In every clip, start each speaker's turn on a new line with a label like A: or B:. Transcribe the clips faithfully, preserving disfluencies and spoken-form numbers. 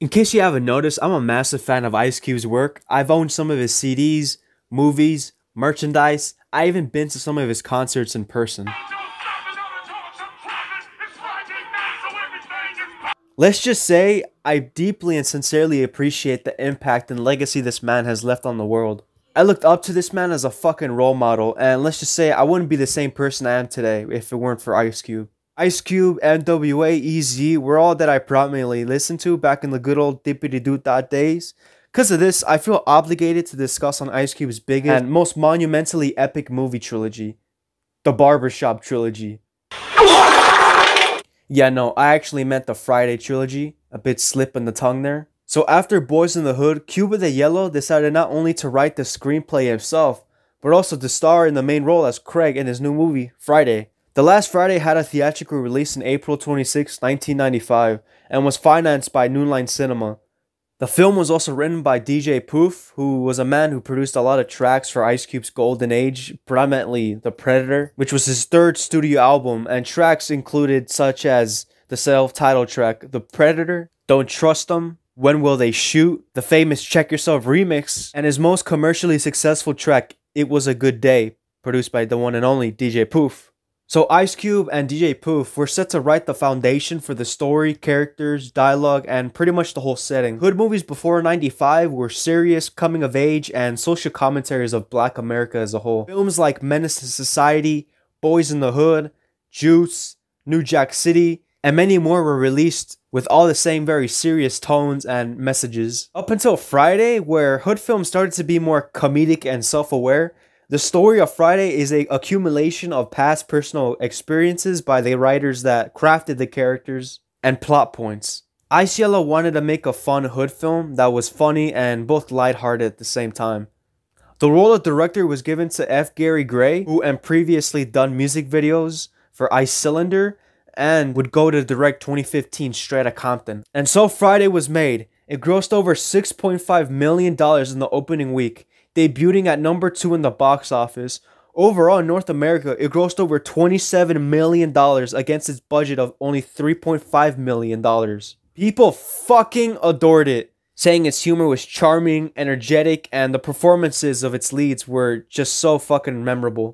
A: In case you haven't noticed, I'm a massive fan of Ice Cube's work. I've owned some of his C Ds, movies, merchandise. I even been to some of his concerts in person. Let's just say, I deeply and sincerely appreciate the impact and legacy this man has left on the world. I looked up to this man as a fucking role model, and let's just say I wouldn't be the same person I am today if it weren't for Ice Cube. Ice Cube, N W A, E Z were all that I prominently listened to back in the good old dippity-doo-dah days. Because of this, I feel obligated to discuss on Ice Cube's biggest and most monumentally epic movie trilogy, the Barbershop Trilogy. Yeah, no, I actually meant the Friday Trilogy, a bit slip in the tongue there. So after Boys in the Hood, Cuba the Yellow decided not only to write the screenplay himself, but also to star in the main role as Craig in his new movie, Friday. The Last Friday had a theatrical release on April twenty-sixth, nineteen ninety-five, and was financed by New Line Cinema. The film was also written by D J Poof, who was a man who produced a lot of tracks for Ice Cube's golden age, predominantly The Predator, which was his third studio album, and tracks included such as the self-titled track, The Predator, Don't Trust Them, When Will They Shoot, the famous Check Yourself remix, and his most commercially successful track, It Was a Good Day, produced by the one and only D J Poof. So Ice Cube and D J Poof were set to write the foundation for the story, characters, dialogue, and pretty much the whole setting. Hood movies before ninety-five were serious, coming of age, and social commentaries of Black America as a whole. Films like Menace to Society, Boys in the Hood, Juice, New Jack City, and many more were released with all the same very serious tones and messages. Up until Friday, where Hood films started to be more comedic and self-aware, the story of Friday is an accumulation of past personal experiences by the writers that crafted the characters and plot points. Ice Yellow wanted to make a fun Hood film that was funny and both lighthearted at the same time. The role of director was given to F. Gary Gray, who had previously done music videos for Ice Cylinder and would go to direct twenty fifteen Straight Outta Compton. And so Friday was made. It grossed over six point five million dollars in the opening week, debuting at number two in the box office. Overall, in North America, it grossed over twenty-seven million dollars against its budget of only three point five million dollars. People fucking adored it, saying its humor was charming, energetic, and the performances of its leads were just so fucking memorable.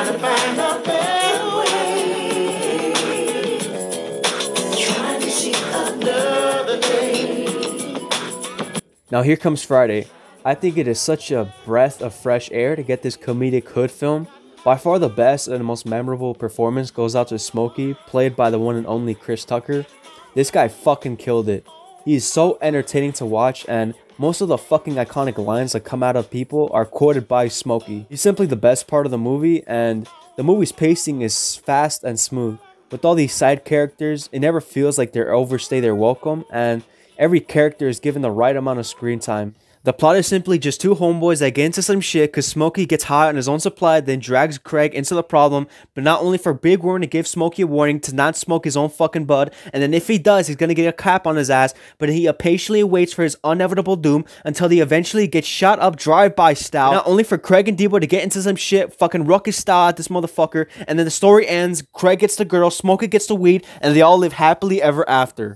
A: Now here comes Friday. I think it is such a breath of fresh air to get this comedic Hood film. By far the best and most memorable performance goes out to Smokey, played by the one and only Chris Tucker. This guy fucking killed it. He is so entertaining to watch, and most of the fucking iconic lines that come out of people are quoted by Smokey. He's simply the best part of the movie, and the movie's pacing is fast and smooth. With all these side characters, it never feels like they're overstay their welcome, and every character is given the right amount of screen time. The plot is simply just two homeboys that get into some shit because Smokey gets high on his own supply, then drags Craig into the problem, but not only for Big Worm to give Smokey a warning to not smoke his own fucking bud, and then if he does, he's gonna get a cap on his ass, but he patiently waits for his inevitable doom until he eventually gets shot up drive-by style, not only for Craig and Debo to get into some shit, fucking ruckus style at this motherfucker, and then the story ends, Craig gets the girl, Smokey gets the weed, and they all live happily ever after.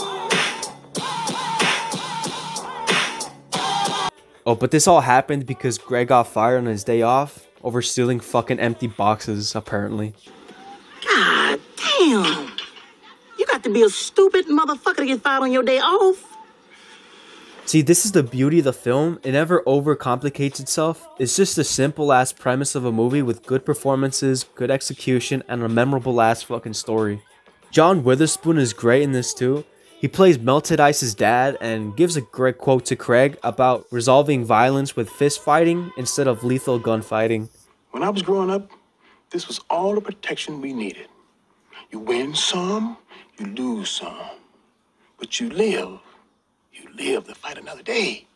A: Oh, but this all happened because Greg got fired on his day off over stealing fucking empty boxes, apparently.
B: God damn! You got to be a stupid motherfucker to get fired on your day off.
A: See, this is the beauty of the film. It never overcomplicates itself. It's just a simple-ass premise of a movie with good performances, good execution, and a memorable-ass fucking story. John Witherspoon is great in this too. He plays Melted Ice's dad and gives a great quote to Craig about resolving violence with fist fighting instead of lethal gunfighting.
C: When I was growing up, this was all the protection we needed. You win some, you lose some. But you live. You live to fight another day.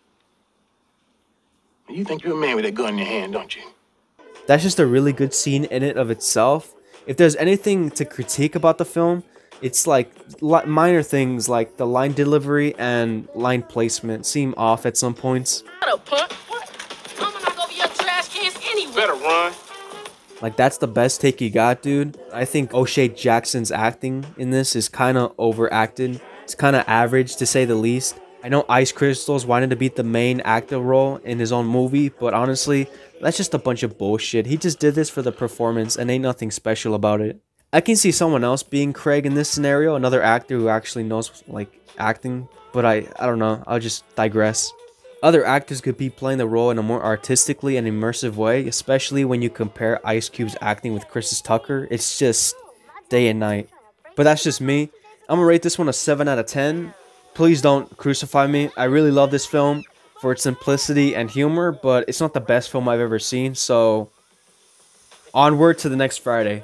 C: You think you're a man with that gun in your hand, don't you?
A: That's just a really good scene in it of itself. If there's anything to critique about the film, it's like minor things like the line delivery and line placement seem off at some points.
B: Shut up, punk. What? I'm gonna knock over your trash cans anyway.
C: Better run.
A: Like, that's the best take you got, dude. I think O'Shea Jackson's acting in this is kind of overacted. It's kind of average, to say the least. I know Ice Crystal's wanted to beat the main actor role in his own movie, but honestly, that's just a bunch of bullshit. He just did this for the performance and ain't nothing special about it. I can see someone else being Craig in this scenario, another actor who actually knows like acting, but I, I don't know, I'll just digress. Other actors could be playing the role in a more artistically and immersive way, especially when you compare Ice Cube's acting with Chris Tucker. It's just day and night. But that's just me. I'm gonna rate this one a seven out of ten. Please don't crucify me. I really love this film for its simplicity and humor, but it's not the best film I've ever seen, so onward to the next Friday.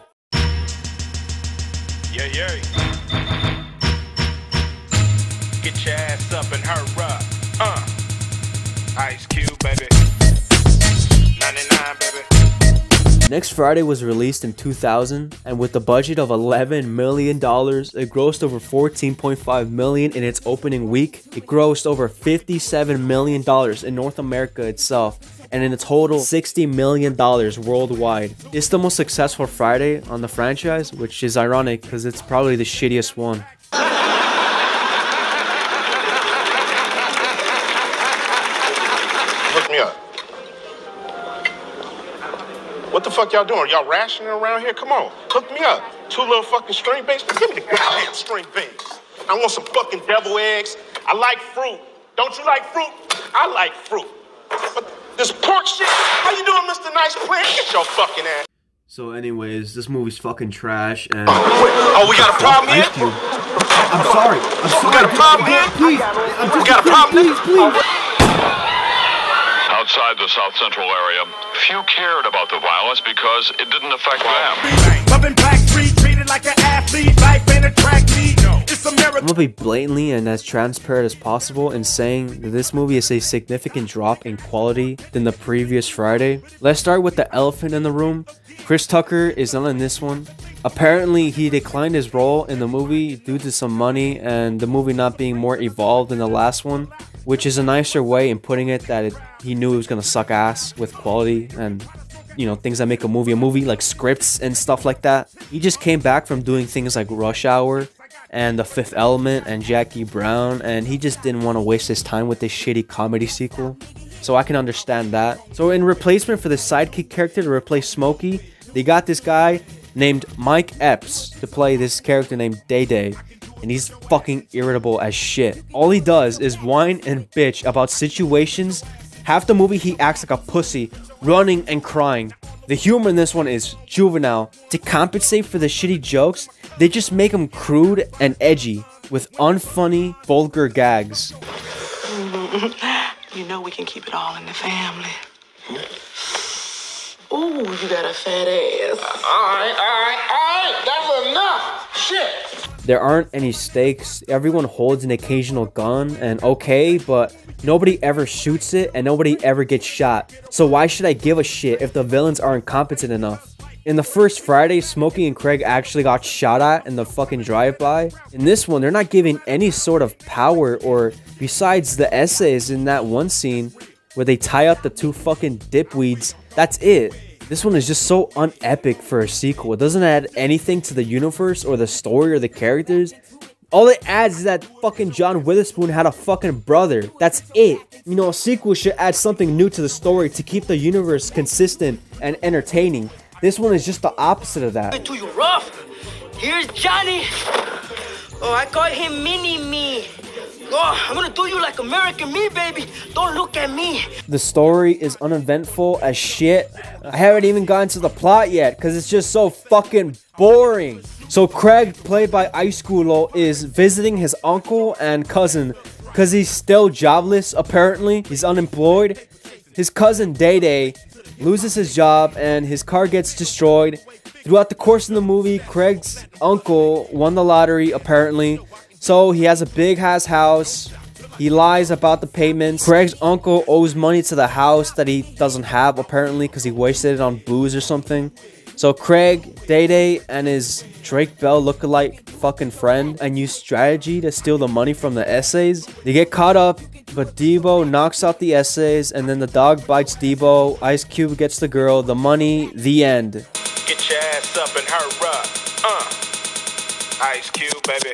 D: Yeah, yeah. Get your ass up and hurry up. Uh. Ice Cube, baby. ninety-nine, baby.
A: Next Friday was released in two thousand, and with a budget of eleven million dollars, it grossed over fourteen point five million dollars in its opening week. It grossed over fifty-seven million dollars in North America itself, and in a total sixty million dollars worldwide. It's the most successful Friday on the franchise, which is ironic because it's probably the shittiest one.
C: Hook me up. What the fuck y'all doing? Y'all rationing around here? Come on, hook me up. Two little fucking string beans. Give me the goddamn string beans. I want some fucking devil eggs. I like fruit. Don't you like fruit? I like fruit. But this pork shit, how you doing, Mister Nice Plant? Get your fucking ass.
A: So anyways, this movie's fucking trash and...
C: Oh, we got a problem here?
A: I'm sorry. I'm sorry.
C: We got a problem here?
A: Please. I'm just
C: We got a problem here?
A: Please, please.
E: Outside the South Central area, few cared about the violence because it didn't affect them.
A: I'm gonna be blatantly and as transparent as possible in saying that this movie is a significant drop in quality than the previous Friday. Let's start with the elephant in the room. Chris Tucker is not in this one. Apparently, he declined his role in the movie due to some money and the movie not being more evolved than the last one, which is a nicer way in putting it that it, he knew it was gonna suck ass with quality and, you know, things that make a movie a movie, like scripts and stuff like that. He just came back from doing things like Rush Hour and The Fifth Element and Jackie Brown, and he just didn't want to waste his time with this shitty comedy sequel. So I can understand that. So in replacement for the sidekick character to replace Smokey, they got this guy named Mike Epps to play this character named Day Day. And he's fucking irritable as shit. All he does is whine and bitch about situations. Half the movie he acts like a pussy, running and crying. The humor in this one is juvenile. To compensate for the shitty jokes, they just make them crude and edgy with unfunny, vulgar gags.
B: You know we can keep it all in the family. Ooh, you got a fat ass. Alright, alright, alright, that's enough. Shit.
A: There aren't any stakes. Everyone holds an occasional gun, and okay, but nobody ever shoots it and nobody ever gets shot. So why should I give a shit if the villains aren't competent enough? In the first Friday, Smokey and Craig actually got shot at in the fucking drive-by. In this one, they're not giving any sort of power, or besides the essays in that one scene where they tie up the two fucking dipweeds, that's it. This one is just so unepic for a sequel. It doesn't add anything to the universe or the story or the characters. All it adds is that fucking John Witherspoon had a fucking brother. That's it. You know, a sequel should add something new to the story to keep the universe consistent and entertaining. This one is just the opposite of that.
F: Too you rough. Here's Johnny. Oh, I call him Mini Me. Oh, I'm gonna do you like American Me, baby. Don't look at me.
A: The story is uneventful as shit. I haven't even gotten to the plot yet because it's just so fucking boring. So Craig, played by Ice Culo, is visiting his uncle and cousin because he's still jobless, apparently. He's unemployed. His cousin Day Day loses his job and his car gets destroyed. Throughout the course of the movie, Craig's uncle won the lottery, apparently. So he has a big ass house. He lies about the payments. Craig's uncle owes money to the house that he doesn't have, apparently, because he wasted it on booze or something. So Craig, Day Day, and his Drake Bell lookalike fucking friend and use strategy to steal the money from the essays. They get caught up, but Debo knocks out the essays, and then the dog bites Debo. Ice Cube gets the girl, the money, the end.
D: Get your ass up and hurry up. Uh. Ice Cube, baby.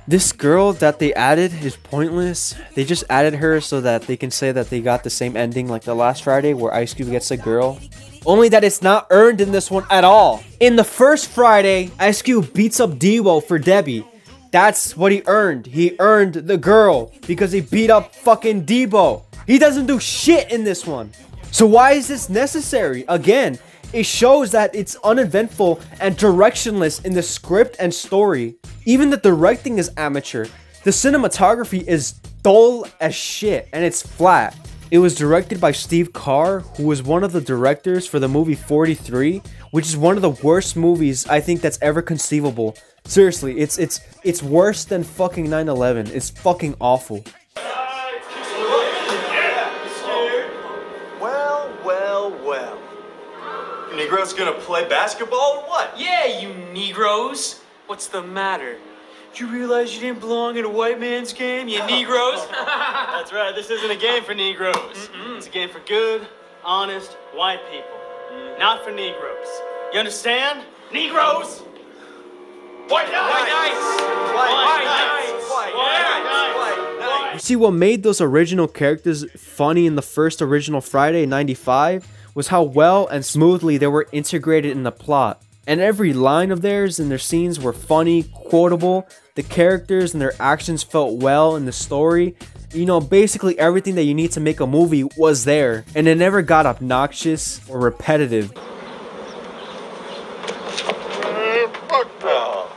A: This girl that they added is pointless. They just added her so that they can say that they got the same ending like the last Friday where Ice Cube gets a girl. Only that it's not earned in this one at all. In the first Friday, Ice Cube beats up Dewo for Debbie. That's what he earned. He earned the girl because he beat up fucking Dewo. He doesn't do shit in this one. So why is this necessary? Again, it shows that it's uneventful and directionless in the script and story. Even the directing is amateur. The cinematography is dull as shit and it's flat. It was directed by Steve Carr, who was one of the directors for the movie forty-three, which is one of the worst movies I think that's ever conceivable. Seriously, it's it's it's worse than fucking nine eleven. It's fucking awful.
G: Well, well, well. You Negroes gonna play basketball or what?
H: Yeah, you Negroes. What's the matter? Did you realize you didn't belong in a white man's game, you Negroes?
G: That's right, this isn't a game for Negroes. Mm-mm. It's a game for good, honest, white people. Mm. Not for Negroes. You understand? Negroes! White knights! White knights! White knights!
A: You see, what made those original characters funny in the first original Friday in ninety-five was how well and smoothly they were integrated in the plot. And every line of theirs and their scenes were funny, quotable. The characters and their actions felt well in the story. You know, basically everything that you need to make a movie was there. And it never got obnoxious or repetitive.
G: Oh.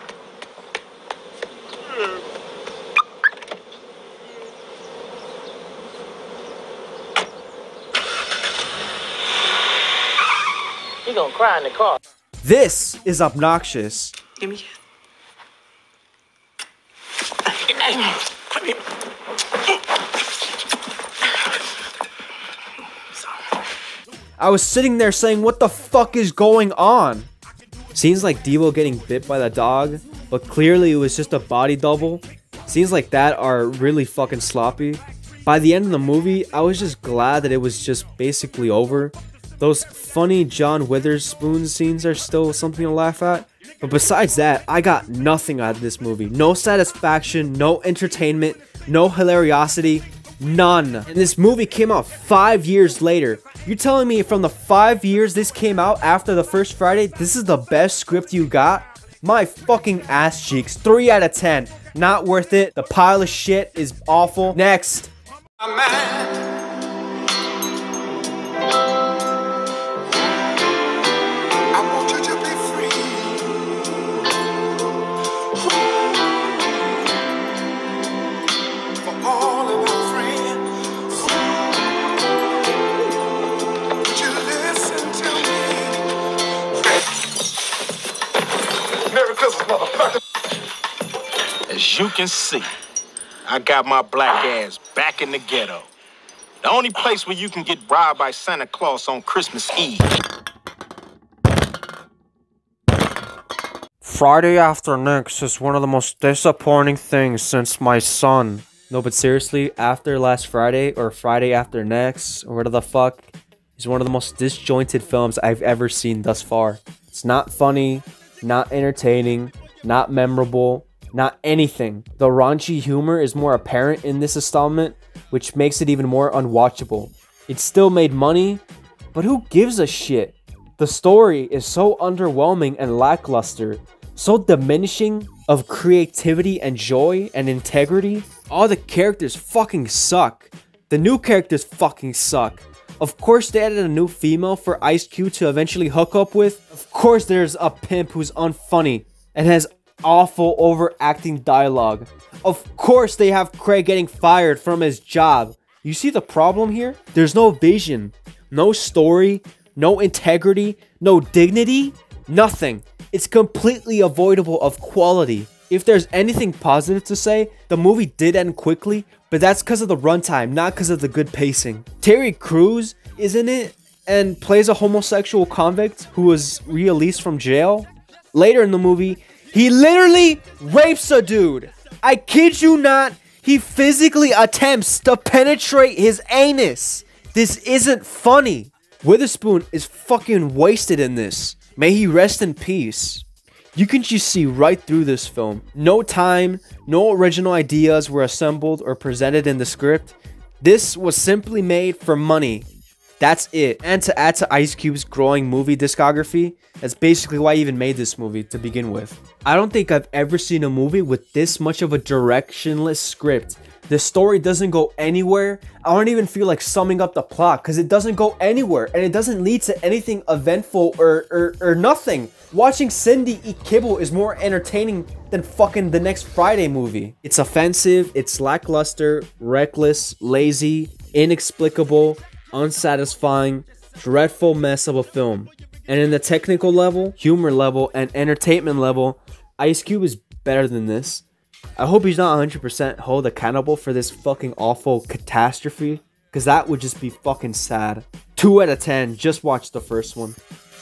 B: You gonna cry in the car.
A: This is obnoxious.
B: Give me.
A: I was sitting there saying, what the fuck is going on? Scenes like Dewo getting bit by the dog, but clearly it was just a body double. Scenes like that are really fucking sloppy. By the end of the movie, I was just glad that it was just basically over. Those funny John Witherspoon scenes are still something to laugh at. But besides that, I got nothing out of this movie. No satisfaction, no entertainment, no hilariosity, none. And this movie came out five years later. You're telling me from the five years this came out after the first Friday, this is the best script you got? My fucking ass cheeks. three out of ten. Not worth it. The pile of shit is awful. Next.
C: As you can see, I got my black ass back in the ghetto. The only place where you can get bribed by Santa Claus on Christmas Eve.
A: Friday after next is one of the most disappointing things since my son. No, but seriously, after last Friday or Friday after next or whatever the fuck is one of the most disjointed films I've ever seen thus far. It's not funny, not entertaining, not memorable, not anything. The raunchy humor is more apparent in this installment, which makes it even more unwatchable. It still made money, but who gives a shit? The story is so underwhelming and lackluster, so diminishing of creativity and joy and integrity. All the characters fucking suck. The new characters fucking suck. Of course they added a new female for Ice Cube to eventually hook up with. Of course there's a pimp who's unfunny and has awful overacting dialogue. Of course they have Craig getting fired from his job. You see the problem here? There's no vision, no story, no integrity, no dignity, nothing. It's completely avoidable of quality. If there's anything positive to say, the movie did end quickly, but that's because of the runtime, not because of the good pacing. Terry Crews is in it and plays a homosexual convict who was released from jail. Later in the movie, he literally rapes a dude. I kid you not, he physically attempts to penetrate his anus. This isn't funny. Witherspoon is fucking wasted in this. May he rest in peace. You can just see right through this film. No time, no original ideas were assembled or presented in the script. This was simply made for money. That's it. And to add to Ice Cube's growing movie discography, that's basically why I even made this movie to begin with. I don't think I've ever seen a movie with this much of a directionless script. The story doesn't go anywhere. I don't even feel like summing up the plot because it doesn't go anywhere and it doesn't lead to anything eventful or, or, or nothing. Watching Cindy eat kibble is more entertaining than fucking the next Friday movie. It's offensive, it's lackluster, reckless, lazy, inexplicable, unsatisfying, dreadful mess of a film. And in the technical level, humor level, and entertainment level, Ice Cube is better than this. I hope he's not one hundred percent held accountable for this fucking awful catastrophe, because that would just be fucking sad. two out of ten, just watch the first one.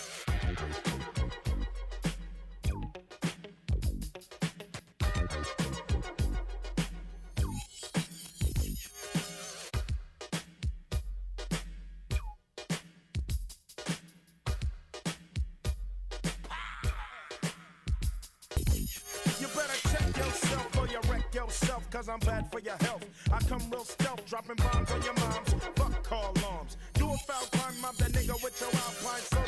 C: Cause I'm bad for your health. I come real stealth, dropping bombs on your moms. Fuck call alarms. Do a foul crime, mob that nigga with your alpine.